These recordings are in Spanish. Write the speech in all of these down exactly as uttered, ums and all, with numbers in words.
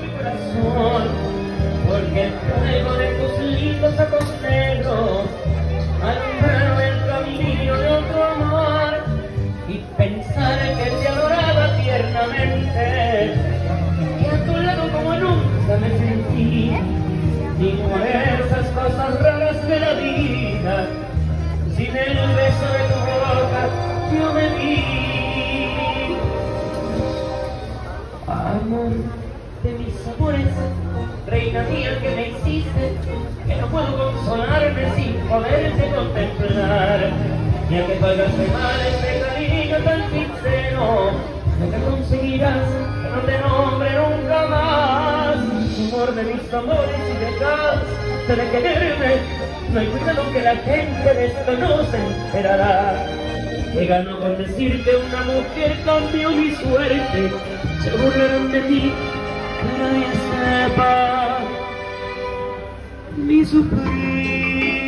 corazón, porque el fuego de tus lindos ojos negros alumbraron el camino de otro amor, y pensar que te adoraba tiernamente, que a tu lado como nunca me sentí, y por esas cosas raras de la vida, sin el beso de tu boca yo me vi. Amor de mis amores, reina mía que me hiciste, que no puedo consolarme sin poderte contemplar, ya que pagaste mal este cariño tan sincero, nunca conseguirás que no te nombre nunca más. Amor de mis amores, si dejaste de quererme, no hay cuidado que la gente de esto no se enterará. Que ganó con decirte una mujer cambió mi suerte, se burlarán de ti, que nadie sepa mi sufrir.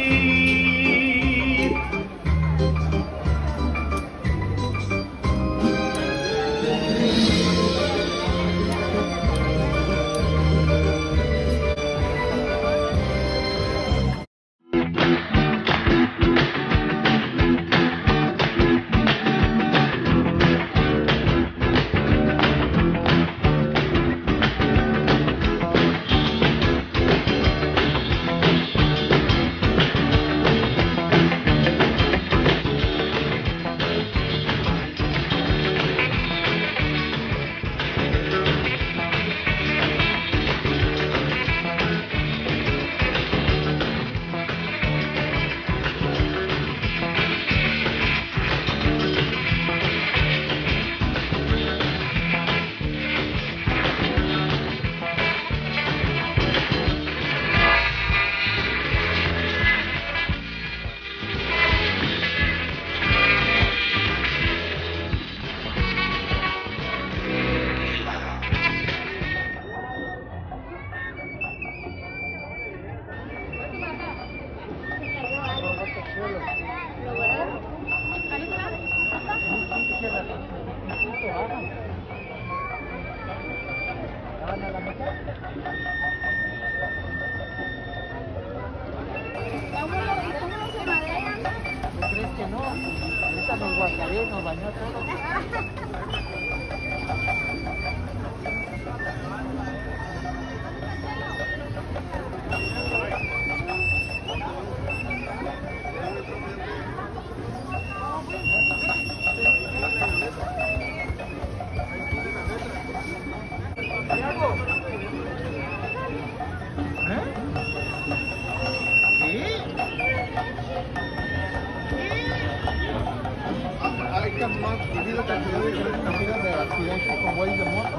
Nos guacareó, nos bañó todo. Más debido cantidad de cantidad de accidentes con güeyes de moto.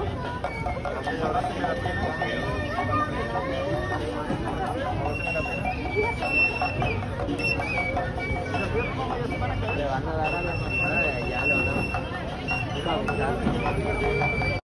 Le van a dar a la persona de allá, le van a